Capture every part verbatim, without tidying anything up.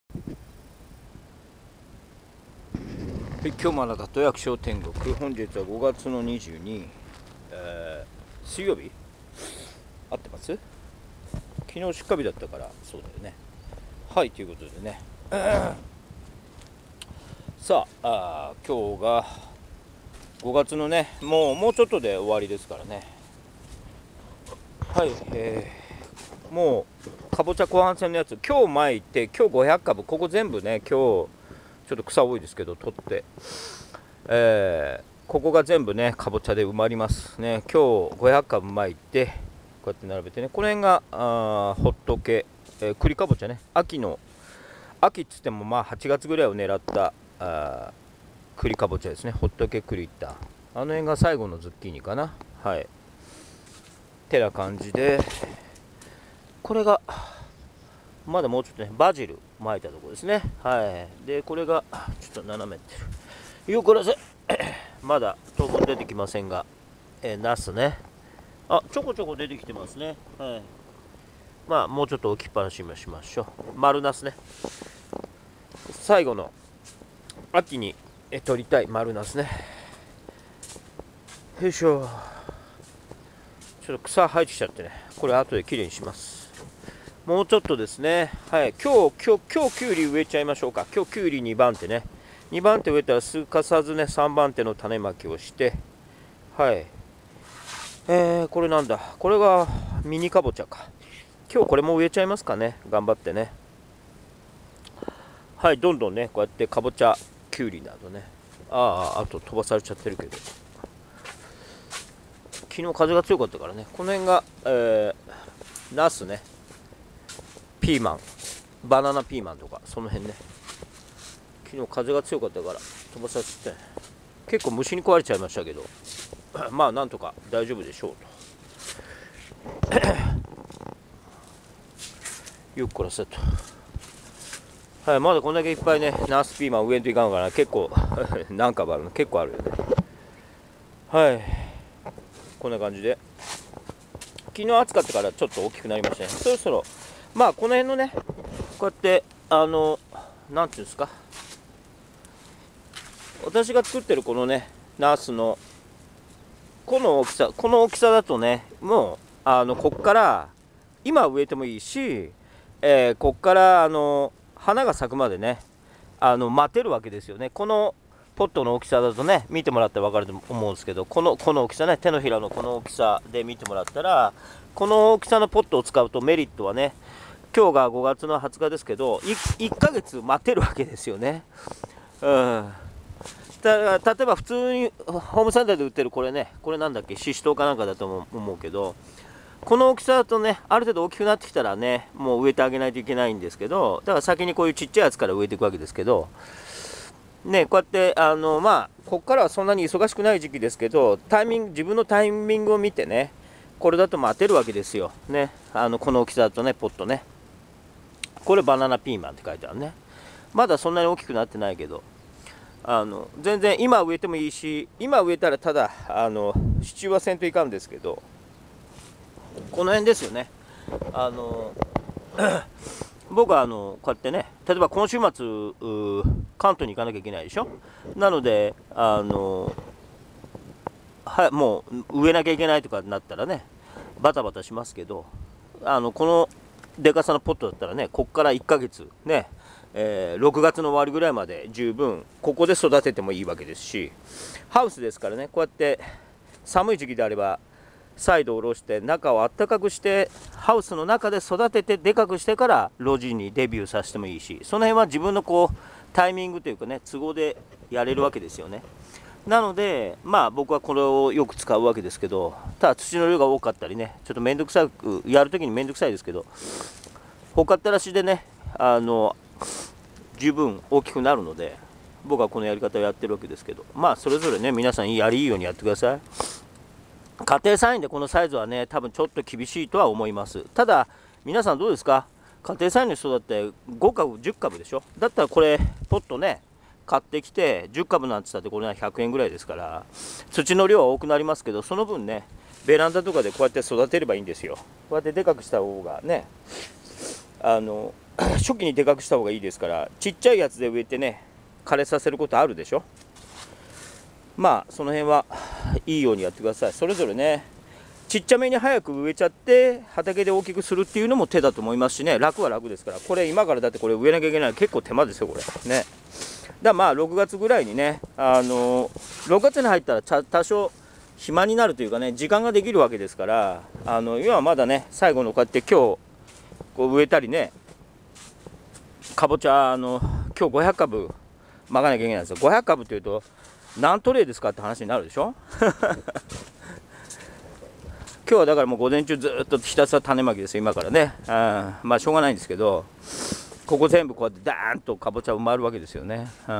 はい、今日もあなたと役所天国。本日はごがつのにじゅうに、えー、水曜日合ってます？昨日出荷日だったからそうだよね。はい、ということでね、さあ、あ今日がごがつのね、もうもうちょっとで終わりですからね。はい、えー、もうかぼちゃ後半戦のやつ今日巻いて、今日ごひゃくかぶ、ここ全部ね、今日ちょっと草多いですけど取って、えー、ここが全部ねかぼちゃで埋まりますね。今日ごひゃくかぶ巻いてこうやって並べてね、この辺があほっとけ、えー、栗かぼちゃね、秋の秋っつってもまあはちがつぐらいを狙ったあ栗かぼちゃですね。ほっとけ栗いったあの辺が最後のズッキーニかな。はいてな感じで、これがまだもうちょっとねバジル巻いたところですね。はいでこれがちょっと斜めってるよこらせまだ当分出てきませんが、えー、ナスね、あちょこちょこ出てきてますね。はいまあもうちょっと置きっぱなしにしましょう。丸ナスね、最後の秋にえ取りたい丸ナスね。よいしょ、ちょっと草生えてきちゃってね、これ後できれいにします。もうちょっとですね。はい今日今日今日きゅうり植えちゃいましょうか。今日きゅうりにばん手ね、にばん手植えたらすかさずねさんばん手の種まきをして、はいえー、これなんだ、これがミニかぼちゃか。今日これも植えちゃいますかね、頑張ってね。はいどんどんねこうやってかぼちゃきゅうりなどね、あああと飛ばされちゃってるけど、昨日風が強かったからね。この辺が、えー、ナスね、ピーマン、バナナピーマンとかその辺ね。昨日風が強かったから飛ばされちゃって結構虫に食われちゃいましたけどまあなんとか大丈夫でしょうとよっこらせと。はいまだこんだけいっぱいねナスピーマン植えんといかんから、結構何株あるの、結構あるよね。はいこんな感じで、昨日暑かったからちょっと大きくなりましたね。そろそろまあこの辺のねこうやってあのなんていうんですか、私が作ってるこのねナスのこの大きさ、この大きさだとねもうあのこっから今植えてもいいし、えー、こっからあの花が咲くまでねあの待てるわけですよね。このポットの大きさだとね見てもらって分かると思うんですけど、このこの大きさね、手のひらのこの大きさで見てもらったら、この大きさのポットを使うとメリットはね、今日がごがつのはつかですけど い, いっかげつ待てるわけですよね。うんた例えば普通にホームセンターで売ってるこれね、これなんだっけ、シシトウかなんかだと思うけど、この大きさだとねある程度大きくなってきたらねもう植えてあげないといけないんですけど、だから先にこういうちっちゃいやつから植えていくわけですけどね、こうやってあのまあここからはそんなに忙しくない時期ですけど、タイミング自分のタイミングを見てね、これだと待てるわけですよね。あのこの大きさだとね、ポットね、これバナナピーマンって書いてあるね。まだそんなに大きくなってないけど、あの全然今植えてもいいし、今植えたらただあの支柱はせんといかんですけど、この辺ですよね。あの僕はあのこうやってね、例えば今週末関東に行かなきゃいけないでしょ。なのであのはもう植えなきゃいけないとかになったらねバタバタしますけど、あのこのでかさのポットだったらね、こっからいっかげつね、えー、ろくがつの終わりぐらいまで十分ここで育ててもいいわけですし、ハウスですからね、こうやって寒い時期であれば再度下ろして中をあったかくしてハウスの中で育ててでかくしてから路地にデビューさせてもいいし、その辺は自分のこうタイミングというかね都合でやれるわけですよね。なのでまあ僕はこれをよく使うわけですけど、ただ土の量が多かったりね、ちょっと面倒くさくやるときに面倒くさいですけど、ほかったらしでねあの十分大きくなるので、僕はこのやり方をやってるわけですけど、まあそれぞれね皆さんやりいいようにやってください。家庭菜園でこのサイズはね多分ちょっと厳しいとは思います。ただ皆さんどうですか、家庭菜園の人だってごかぶじゅっかぶでしょ。だったらこれポットね買ってきてじゅっかぶなんて言ったってこれはひゃくえんぐらいですから、土の量は多くなりますけど、その分ねベランダとかでこうやって育てればいいんですよ。こうやってでかくした方がねあの初期にでかくした方がいいですから、ちっちゃいやつで植えてね枯れさせることあるでしょ。まあその辺はいいようにやってください。それぞれねちっちゃめに早く植えちゃって畑で大きくするっていうのも手だと思いますしね、楽は楽ですから。これ今からだってこれ植えなきゃいけないの結構手間ですよこれね。だからまあろくがつぐらいにね、あのろくがつに入ったら多少暇になるというかね、時間ができるわけですから、あの今はまだね最後のこうやって今日こう植えたりね、かぼちゃあの今日ごひゃくかぶまかなきゃいけないんですよ。ごひゃくかぶっていうと何トレイですかって話になるでしょ今日はだからもう午前中ずっとひたすら種まきですよ今からね。うん、まあしょうがないんですけど、ここ全部こうやってダーンとかぼちゃ埋まるわけですよね。うん、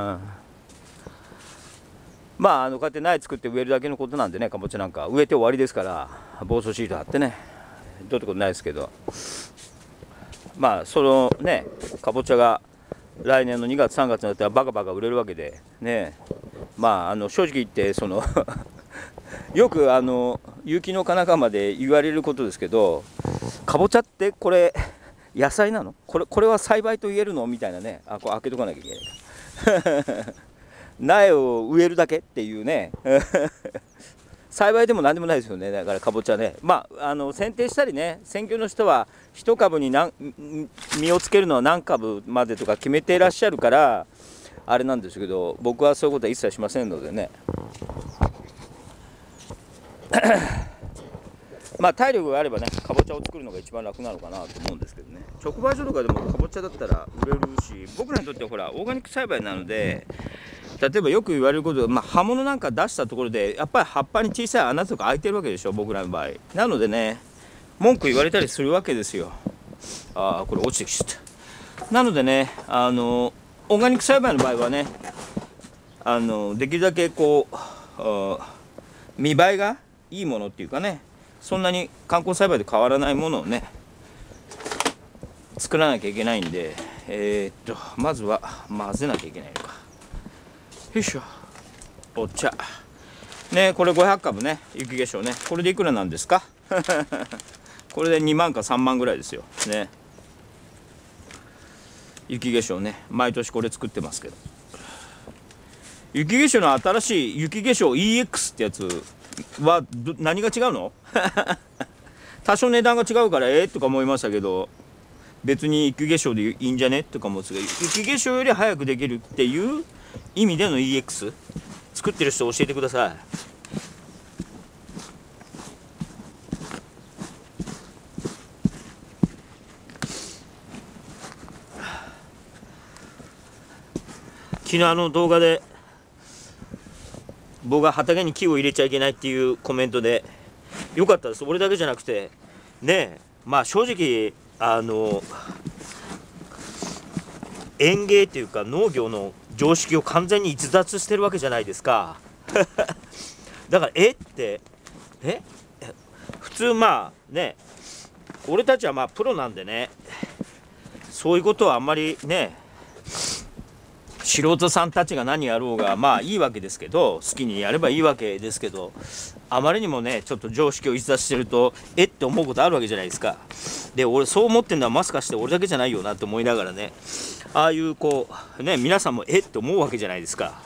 まああのこうやって苗作って植えるだけのことなんでね、かぼちゃなんか植えて終わりですから、防草シート貼ってねどうってことないですけど、まあそのねかぼちゃが来年のにがつさんがつになったらバカバカ売れるわけでね。まああの正直言ってそのよくあの有機農家仲間で言われることですけど、かぼちゃってこれ野菜なの、これこれは栽培と言えるのみたいなね。あ、これ開けとかなきゃいけない苗を植えるだけっていうね栽培でも何でもないですよね。だからかぼちゃね、まああの剪定したりね、選挙の人は一株に何実をつけるのは何株までとか決めていらっしゃるからあれなんですけど、僕はそういうことは一切しませんのでねまあ体力があればねかぼちゃを作るのが一番楽なのかなと思うんですけどね。直売所とかでもかぼちゃだったら売れるし、僕らにとってはほらオーガニック栽培なので、例えばよく言われることで、まあ、葉物なんか出したところでやっぱり葉っぱに小さい穴とか開いてるわけでしょ僕らの場合。なのでね文句言われたりするわけですよ。ああこれ落ちてきちゃった。なのでねあのオーガニック栽培の場合はね、あのできるだけこう見栄えがいいものっていうかね、そんなに観光栽培で変わらないものをね作らなきゃいけないんで、えー、っとまずは混ぜなきゃいけないのか。よいしょ、お茶ね、これごひゃくかぶね、雪化粧ね、これでいくらなんですかこれでにまんかさんまんぐらいですよね。雪化粧ね、毎年これ作ってますけど、雪化粧の新しい雪化粧 イーエックス ってやつは何が違うの多少値段が違うからええとか思いましたけど、別に雪化粧でいいんじゃねとか思うんですけど、雪化粧より早くできるっていう意味での イーエックス 作ってる人教えてください。昨日あの動画で僕が畑に木を入れちゃいけないっていうコメントでよかったです。俺だけじゃなくてねえ、まあ正直あの園芸っていうか農業の常識を完全に逸脱してるわけじゃないですかだからえってえ普通まあね俺たちはまあプロなんでね、そういうことはあんまりね素人さんたちが何やろうがまあいいわけですけど、好きにやればいいわけですけど、あまりにもねちょっと常識を逸脱してるとえって思うことあるわけじゃないですか。で俺そう思ってるのはまさかして俺だけじゃないよなって思いながらね、ああいうこうね皆さんもえって思うわけじゃないですか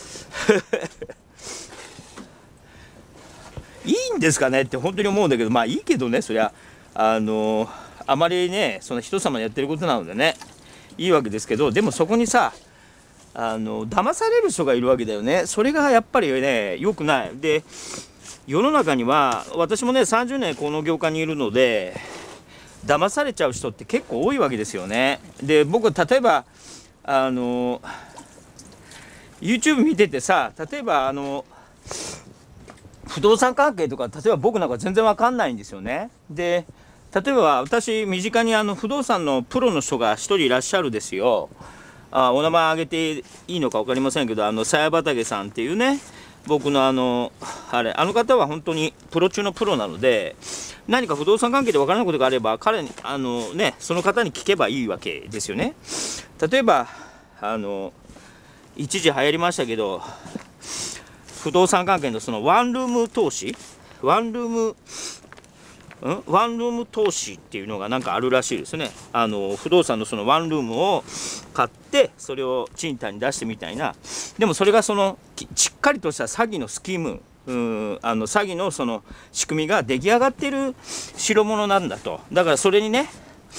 いいんですかねって本当に思うんだけど、まあいいけどね、そりゃあのあまりねその人様のやってることなのでねいいわけですけど、でもそこにさあの騙される人がいるわけだよね。それがやっぱりね良くない。で世の中には私もねさんじゅうねんこの業界にいるので騙されちゃう人って結構多いわけですよね。で僕例えばあの YouTube 見ててさ、例えばあの不動産関係とか例えば僕なんか全然わかんないんですよね。で例えば私身近にあの不動産のプロの人が一人いらっしゃるですよ。あお名前挙げていいのか分かりませんけど、あのさや畑さんっていうね僕のあのあれあの方は本当にプロ中のプロなので、何か不動産関係で分からないことがあれば彼にあのねその方に聞けばいいわけですよね。例えばあの一時流行りましたけど不動産関係のそのワンルーム投資ワンルームんワンルーム投資っていうのがなんかあるらしいですね。あの不動産のそのワンルームを買ってそれを賃貸に出してみたいな。でもそれがそのしっかりとした詐欺のスキーム、うんあの詐欺のその仕組みが出来上がってる代物なんだと。だからそれにね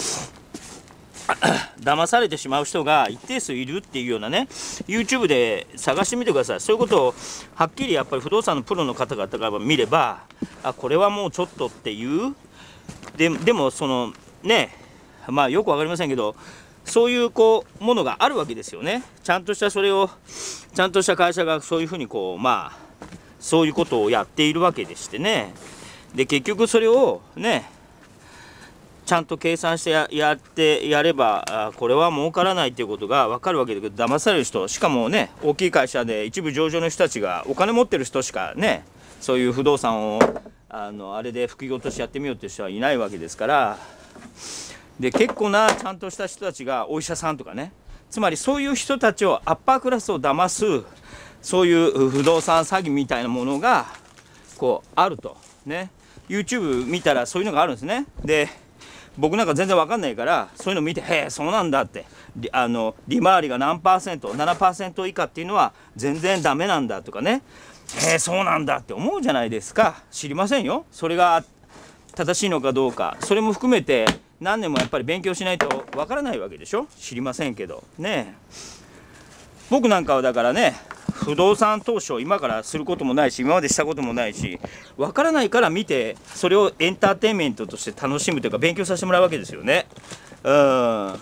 騙されてしまう人が一定数いるっていうようなね YouTube で探してみてください。そういうことをはっきりやっぱり不動産のプロの方々が見れば、あこれはもうちょっとっていうででもそのねまあよく分かりませんけど、そういうこうものがあるわけですよね。ちゃんとしたそれをちゃんとした会社がそういうふうにこうまあそういうことをやっているわけでしてね。で結局それをねちゃんと計算して や, やってやればあこれは儲からないっていうことが分かるわけだけど、騙される人、しかもね大きい会社で一部上場の人たちがお金持ってる人しかねそういう不動産をあのあれで副業としてやってみようっていう人はいないわけですから。で結構なちゃんとした人たちがお医者さんとかね、つまりそういう人たちをアッパークラスを騙すそういう不動産詐欺みたいなものがこうあるとね。 YouTube 見たらそういうのがあるんですね。で僕なんか全然わかんないからそういうの見て、へえそうなんだって、あの利回りが何パーセント ななパーセント 以下っていうのは全然ダメなんだとかね、へえそうなんだって思うじゃないですか。知りませんよそれが正しいのかどうか。それも含めて何年もやっぱり勉強しないとわからないわけでしょ。知りませんけどね。僕なんかはだからね不動産投資を今からすることもないし今までしたこともないしわからないから見てそれをエンターテインメントとして楽しむというか勉強させてもらうわけですよね。うん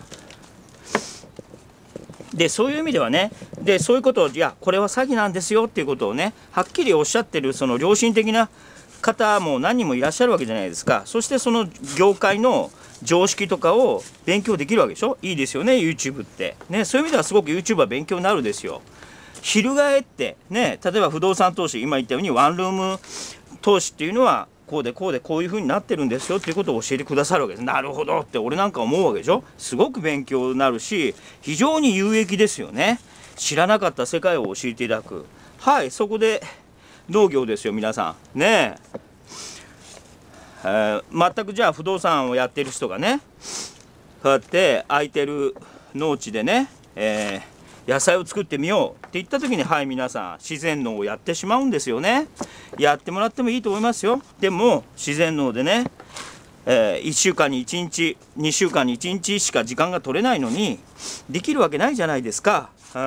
でそういう意味ではねでそういうことをいやこれは詐欺なんですよっていうことをねはっきりおっしゃってるその良心的な方も何人もいらっしゃるわけじゃないですか。そしてその業界の常識とかを勉強できるわけでしょ。いいですよね YouTube ってね。そういう意味ではすごく YouTube は勉強になるですよ。翻ってね、例えば不動産投資今言ったようにワンルーム投資っていうのはこうでこうでこういう風になってるんですよっていうことを教えてくださるわけです。なるほどって俺なんか思うわけでしょ。すごく勉強になるし非常に有益ですよね。知らなかった世界を教えていただく。はいそこで農業ですよ皆さんねえー、全くじゃあ不動産をやってる人がねこうやって空いてる農地でね、えー、野菜を作ってみようって言った時にはい皆さん自然農をやってしまうんですよね。やってもらってもいいと思いますよ。でも自然農でね、えー、いっしゅうかんにいちにちにしゅうかんにいちにちしか時間が取れないのにできるわけないじゃないですか。うん、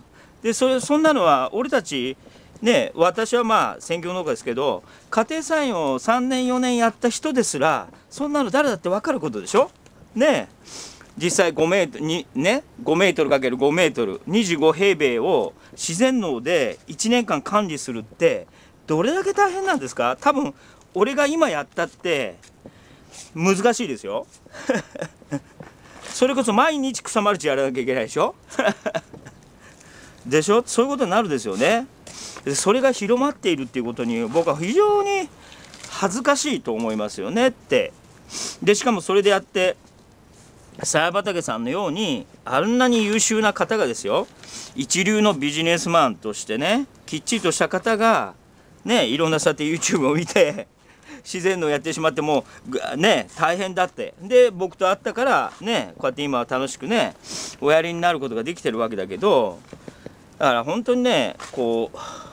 でそれそんなのは俺たちね、私はまあ専業農家ですけど家庭菜園をさんねんよねんやった人ですらそんなの誰だって分かることでしょ。ね実際ごメートルにねごメートルかけるごメートルにじゅうご平米を自然農でいちねんかん管理するってどれだけ大変なんですか。多分俺が今やったって難しいですよそれこそ毎日草マルチやらなきゃいけないでしょでしょ。そういうことになるですよね。それが広まっているっていうことに僕は非常に恥ずかしいと思いますよねって。でしかもそれでやってさや畑さんのようにあんなに優秀な方がですよ一流のビジネスマンとしてねきっちりとした方がねいろんなさて YouTube を見て自然のやってしまってもうね大変だってで僕と会ったからねこうやって今は楽しくねおやりになることができてるわけだけど、だから本当にねこう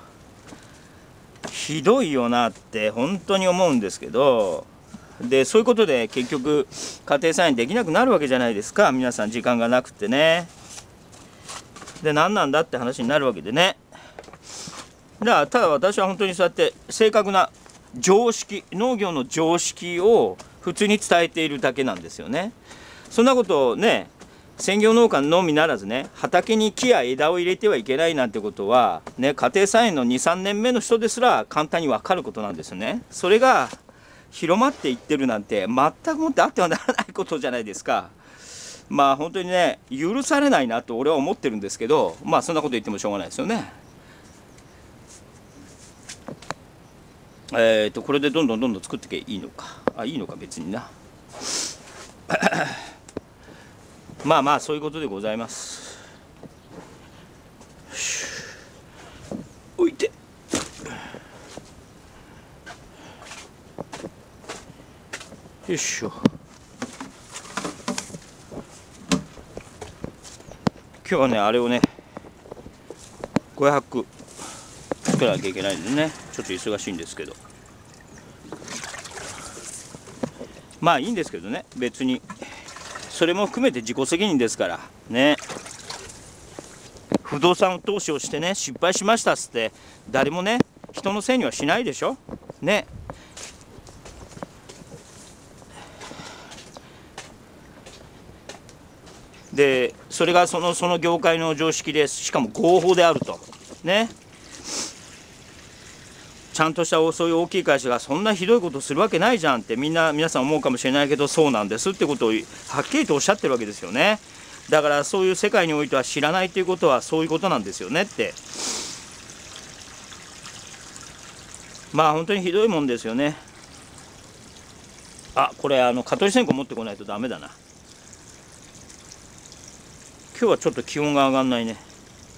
ひどいよなって本当に思うんですけど、でそういうことで結局家庭菜園できなくなるわけじゃないですか。皆さん時間がなくてね。で何なんだって話になるわけでね。だからただ私は本当にそうやって正確な常識農業の常識を普通に伝えているだけなんですよね。そんなことをね専業農家のみならずね畑に木や枝を入れてはいけないなんてことはね家庭菜園のにさんねんめの人ですら簡単に分かることなんですよね。それが広まっていってるなんて全くもってあってはならないことじゃないですか。まあ本当にね許されないなと俺は思ってるんですけど、まあそんなこと言ってもしょうがないですよね。えーとこれでどんどんどんどん作っていけばいいのか。あいいのか別になまあまあそういうことでございます。おいてよいしょ。今日はねあれをねごひゃく作らなきゃいけないんでね、ちょっと忙しいんですけど、まあいいんですけどね、別にそれも含めて自己責任ですからね。不動産投資をしてね失敗しましたっつって誰もね人のせいにはしないでしょね。でそれがそのその業界の常識です。しかも合法であるとね。ちゃんとしたそういう大きい会社がそんなひどいことをするわけないじゃんってみんな皆さん思うかもしれないけど、そうなんですってことをはっきりとおっしゃってるわけですよね。だからそういう世界においては知らないということはそういうことなんですよねって。まあ本当にひどいもんですよね。あ、これあの蚊取り線香持ってこないとダメだな。今日はちょっと気温が上がんないね。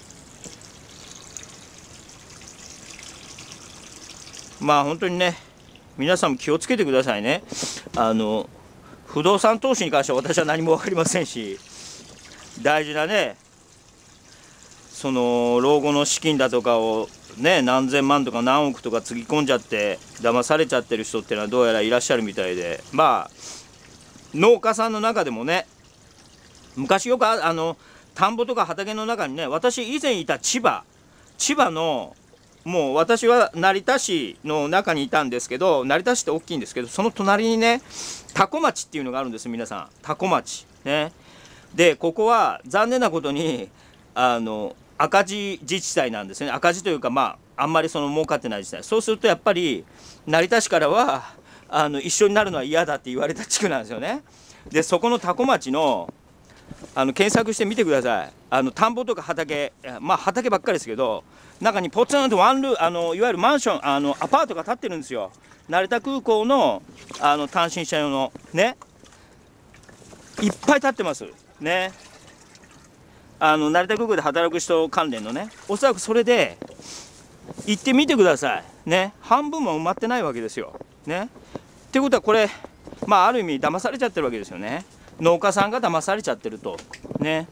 まあ本当にね皆さんも気をつけてくださいね。あの不動産投資に関しては私は何も分かりませんし、大事なねその老後の資金だとかをね何千万とか何億とかつぎ込んじゃって騙されちゃってる人っていうのはどうやらいらっしゃるみたいで、まあ農家さんの中でもね昔よくああの田んぼとか畑の中にね、私以前いた千葉千葉のもう私は成田市の中にいたんですけど、成田市って大きいんですけど、その隣にね多古町っていうのがあるんです。皆さん多古町ね。でここは残念なことにあの赤字自治体なんですね。赤字というかまああんまりその儲かってない自治体。そうするとやっぱり成田市からはあの一緒になるのは嫌だって言われた地区なんですよね。でそこの多古町のあの検索してみてください。あの田んぼとか畑、まあ畑ばっかりですけど、中にポツンとワンルーあのいわゆるマンションあのアパートが建ってるんですよ。成田空港のあの単身者用のね、いっぱい建ってますね。あの成田空港で働く人関連のね、おそらくそれで行ってみてくださいね。半分も埋まってないわけですよね。っていうことはこれまあある意味騙されちゃってるわけですよね。農家さんが騙されちゃってるとね。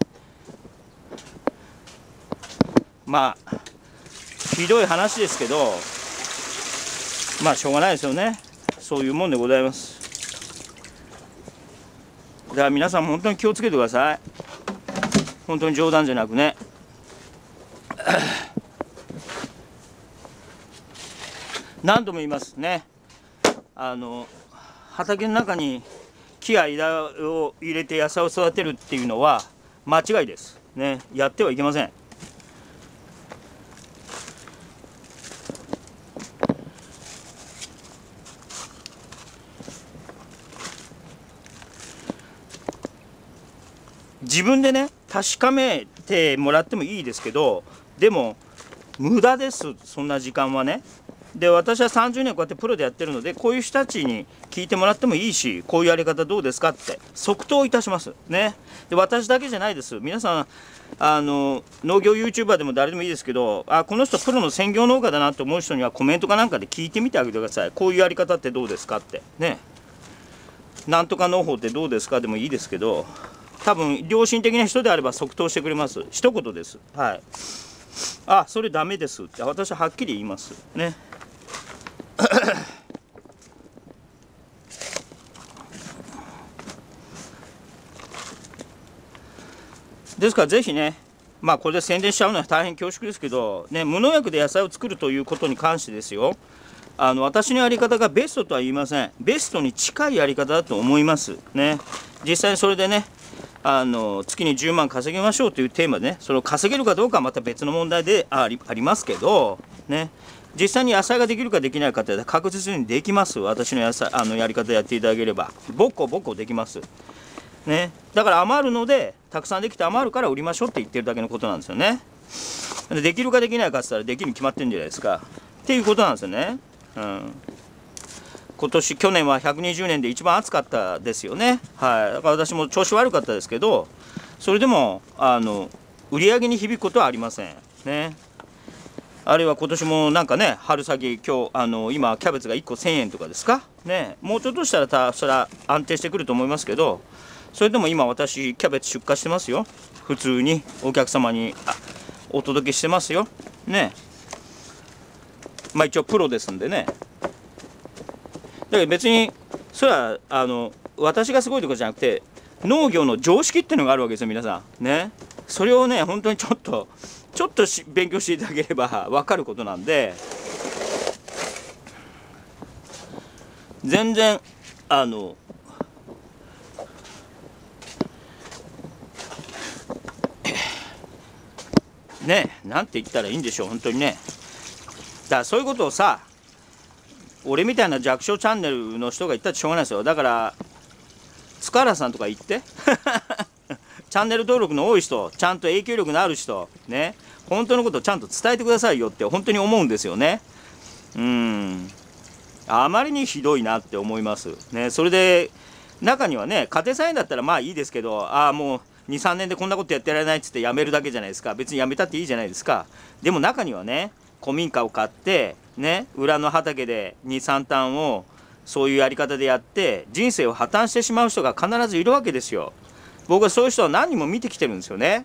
まあひどい話ですけど、まあしょうがないですよね。そういうもんでございます。だから皆さんも本当に気をつけてください。本当に冗談じゃなくね。何度も言いますね。あの畑の中に木や枝を入れて野菜を育てるっていうのは間違いですね。やってはいけません。自分でね確かめてもらってもいいですけど、でも無駄です。そんな時間はね。で私はさんじゅうねんこうやってプロでやってるので、こういう人たちに聞いてもらってもいいし、こういうやり方どうですかって即答いたしますね。で私だけじゃないです。皆さんあの農業 ユーチューバー でも誰でもいいですけど、あこの人プロの専業農家だなと思う人にはコメントかなんかで聞いてみてあげてください。こういうやり方ってどうですかってね。なんとか農法ってどうですかでもいいですけど、多分良心的な人であれば即答してくれます。一言です。はい。あそれダメですって私ははっきり言いますね。ですからぜひね、まあこれで宣伝しちゃうのは大変恐縮ですけど、ね、無農薬で野菜を作るということに関してですよ、あの私のやり方がベストとは言いません。ベストに近いやり方だと思いますね。実際それでねあの月にじゅうまん稼ぎましょうというテーマでね、それを稼げるかどうかはまた別の問題であり、ありますけどね、実際に野菜ができるかできないかって確実にできます。私の野菜あのやり方やっていただければボコボコできますね。だから余るのでたくさんできて余るから売りましょうって言ってるだけのことなんですよね。できるかできないかって言ったらできるに決まってるんじゃないですかっていうことなんですよね。うん、今年去年はひゃくにじゅうねんで一番暑かったですよね。はい、だから私も調子悪かったですけど、それでもあの売り上げに響くことはありませんね。 あるいは今年もなんかね、春先、今日あの今キャベツがいっこせんえんとかですかね、もうちょっとしたらたそれは安定してくると思いますけど、それでも今私キャベツ出荷してますよ。普通にお客様にあお届けしてますよね。まあ一応プロですんでね。だけど別にそれはあの私がすごいとかじゃなくて、農業の常識っていうのがあるわけですよ、皆さんね。それをね本当にちょっとちょっとし勉強していただければ分かることなんで、全然あのね、なんて言ったらいいんでしょう、本当にね。だからそういうことをさ、俺みたいな弱小チャンネルの人が言ったってしょうがないですよ。だから塚原さんとか言ってチャンネル登録の多い人、ちゃんと影響力のある人ね、本当のことをちゃんと伝えてくださいよって本当に思うんですよね。うん、あまりにひどいなって思いますね。それで中にはね、家庭菜園だったらまあいいですけど、ああもうにさんねんでこんなことやってられないっつってやめるだけじゃないですか。別にやめたっていいじゃないですか。でも中にはね、古民家を買ってね、裏の畑でにさん単をそういうやり方でやって人生を破綻してしまう人が必ずいるわけですよ。僕はそういう人は何人も見てきてるんですよね。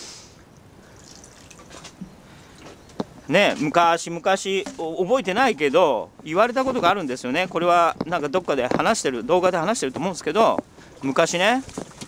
ね、昔々覚えてないけど言われたことがあるんですよね。これはなんかどっかで話してる、動画で話してると思うんですけど、昔ね、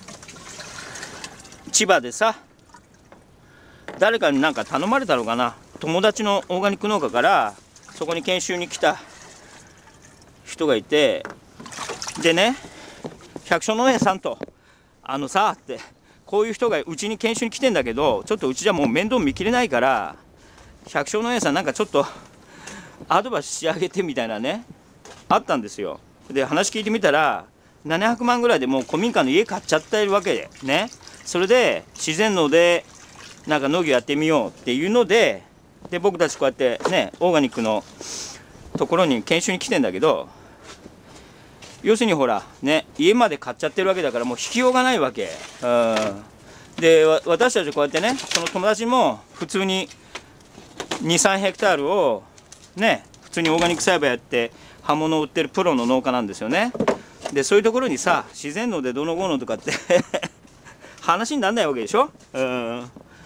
千葉でさ、誰かになんか頼まれたのかな、友達のオーガニック農家からそこに研修に来た人がいて、でね、百姓農園さんとあのさって、こういう人がうちに研修に来てんだけど、ちょっとうちじゃもう面倒見きれないから百姓農園さんなんかちょっとアドバイスしてあげてみたいなね、あったんですよ。で話聞いてみたらななひゃくまんぐらいでもう古民家の家買っちゃってるわけでね。それで自然農でなんか農業やってみようっていうので、で僕たちこうやってねオーガニックのところに研修に来てんだけど、要するにほらね、家まで買っちゃってるわけだからもう引きようがないわけ。うんで私たちこうやってね、その友達も普通ににさんヘクタールをね普通にオーガニック栽培やって葉物を売ってるプロの農家なんですよね。でそういうところにさ、自然農でどのこうのとかって話にならないわけでしょ。うん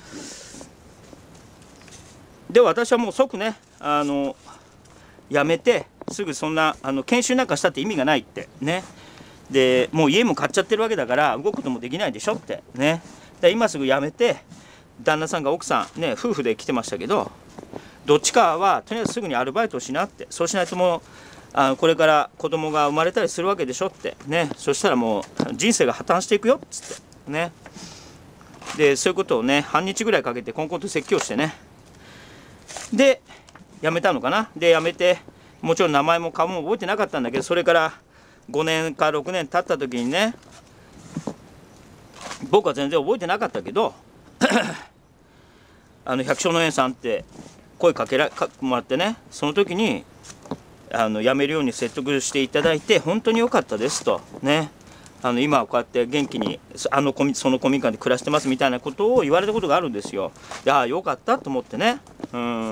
で私はもう即ね、あのやめてすぐそんなあの研修なんかしたって意味がないってね。でもう家も買っちゃってるわけだから動くこともできないでしょってね。で今すぐやめて、旦那さんが奥さんね夫婦で来てましたけど、どっちかはとりあえずすぐにアルバイトをしなって、そうしないともうあこれから子供が生まれたりするわけでしょってね。そしたらもう人生が破綻していくよっつってね。でそういうことをね半日ぐらいかけてコンコンと説教してね、で辞めたのかな。で辞めて、もちろん名前も顔も覚えてなかったんだけど、それからごねんかろくねん経った時にね、僕は全然覚えてなかったけどあの百姓農園さんって声かけらかもらってね、その時にあの辞めるように説得していただいて、本当に良かったですとね、あの今はこうやって元気にあのその古民家で暮らしてますみたいなことを言われたことがあるんですよ。でああよかったと思ってね。うん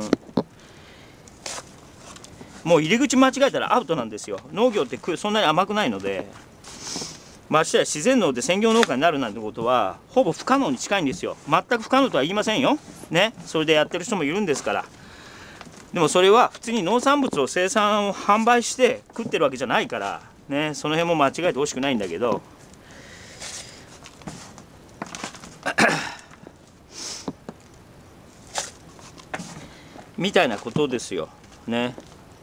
もう入り口間違えたらアウトなんですよ。農業ってそんなに甘くないので、ましてや自然農で専業農家になるなんてことはほぼ不可能に近いんですよ。全く不可能とは言いませんよね。それでやってる人もいるんですから。でもそれは普通に農産物を生産を販売して食ってるわけじゃないからね、その辺も間違えてほしくないんだけどみたいなことですよね。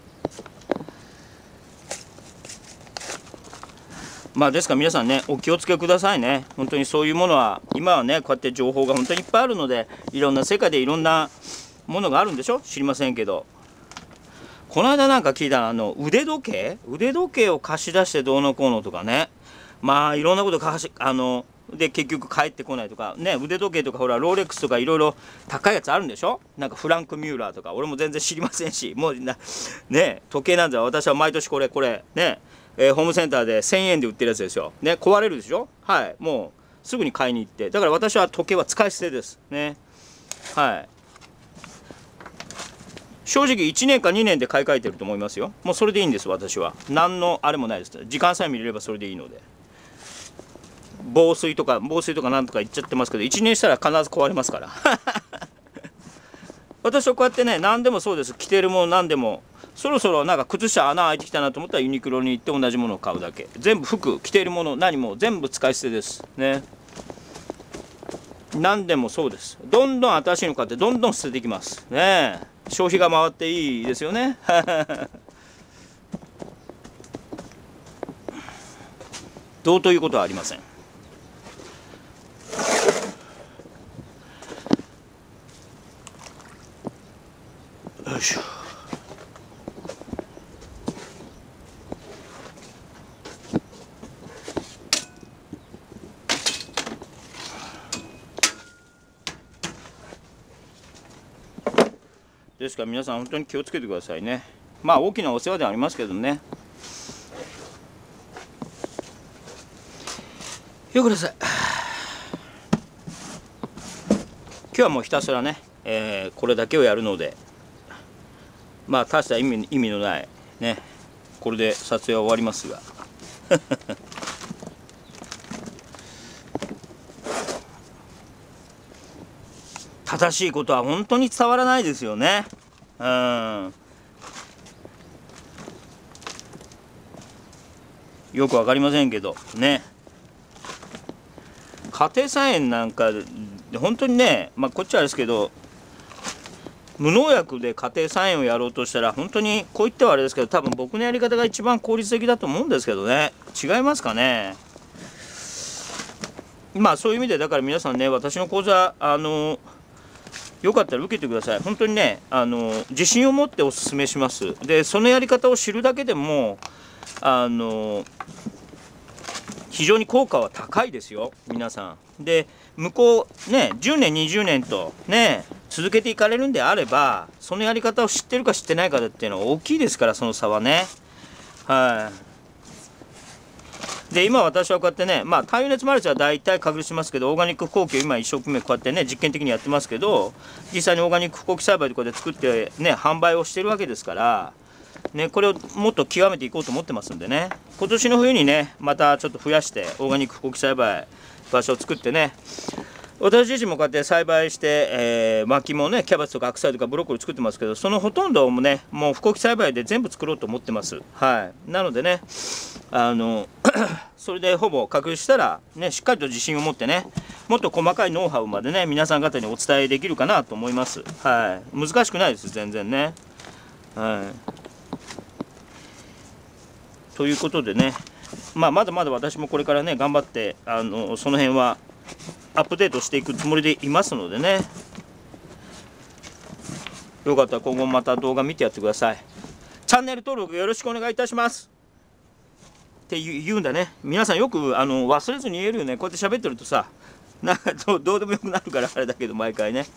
まあですから皆さんねお気をつけくださいね。本当にそういうものは今はねこうやって情報が本当にいっぱいあるので、いろんな世界でいろんなものがあるんでしょ、知りませんけど。この間なんか聞いたのあの腕時計腕時計を貸し出してどうのこうのとかね、まあいろんなこと貸しあので結局帰ってこないとかね、腕時計とかほらローレックスとかいろいろ高いやつあるんでしょ。なんかフランク・ミューラーとか俺も全然知りませんし、もうなね時計なんざ私は毎年これこれね、えー、ホームセンターでせんえんで売ってるやつですよね。壊れるでしょ。はい、もうすぐに買いに行って、だから私は時計は使い捨てですね。はい正直いちねんかにねんで買い替えてると思いますよ。もうそれでいいんです、私は。何のあれもないです。時間さえ見れればそれでいいので。防水とか防水とかなんとか言っちゃってますけど、いちねんしたら必ず壊れますから私はこうやってね、何でもそうです。着てるもの何でもそろそろなんか靴下穴開いてきたなと思ったらユニクロに行って同じものを買うだけ。全部服着ているもの何も全部使い捨てですね。何でもそうです。どんどん新しいの買ってどんどん捨てていきますね。消費が回っていいですよねどうということはありません。よいしょ。ですから皆さん本当に気をつけてくださいね。まあ大きなお世話ではありますけどね。よくください。今日はもうひたすらね、えー、これだけをやるので、まあ大した意味意味のないね、これで撮影は終わりますが正しいことは本当に伝わらないですよね。うん。よくわかりませんけどね。家庭菜園なんか本当にね、まあこっちはあれですけど、無農薬で家庭菜園をやろうとしたら本当にこう言ってはあれですけど、多分僕のやり方が一番効率的だと思うんですけどね。違いますかね。まあそういう意味でだから皆さんね、私の講座あのよかったら受けてください。本当にね、あの自信を持ってお勧めします。でそのやり方を知るだけでもあの非常に効果は高いですよ皆さん。で向こうねじゅうねんにじゅうねんとね続けていかれるんであれば、そのやり方を知ってるか知ってないかっていうのは大きいですから、その差はね。はい。で今私はこうやってね、まあ太陽熱マルチは大体確立しますけど、オーガニック後期を今一生懸命こうやってね実験的にやってますけど、実際にオーガニック後期栽培でこうやって作ってね販売をしてるわけですからね、これをもっと極めていこうと思ってますんでね、今年の冬にねまたちょっと増やしてオーガニック後期栽培場所を作ってね、私自身もこうやって栽培して、えー、薪もねキャベツとか白菜とかブロッコリー作ってますけど、そのほとんどもねもう不後期栽培で全部作ろうと思ってます。はい。なのでね、あのそれでほぼ確立したらね、しっかりと自信を持ってね、もっと細かいノウハウまでね皆さん方にお伝えできるかなと思います。はい。難しくないです全然ね。はい。ということでね、まあまだまだ私もこれからね頑張ってあのその辺はアップデートしていくつもりでいますのでね、よかったら今後また動画見てやってください。チャンネル登録よろしくお願いいたしますって言うんだね。皆さんよくあの忘れずに言えるよね。こうやって喋ってるとさ、なんかどうどうでもよくなるからあれだけど、毎回ね。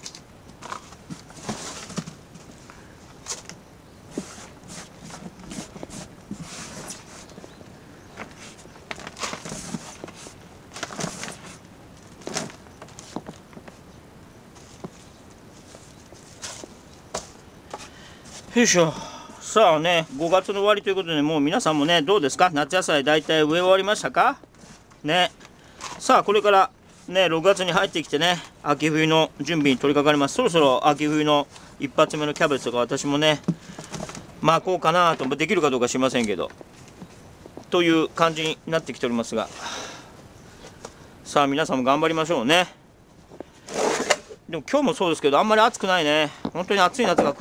よいしょ。さあね、ごがつの終わりということで、もう皆さんもねどうですか、夏野菜大体植え終わりましたかね。さあこれからねろくがつに入ってきてね、秋冬の準備に取り掛かります。そろそろ秋冬の一発目のキャベツとか私もねまあこうかなと、できるかどうか知りませんけどという感じになってきておりますが、さあ皆さんも頑張りましょうね。でも今日もそうですけどあんまり暑くないね。本当に暑い夏が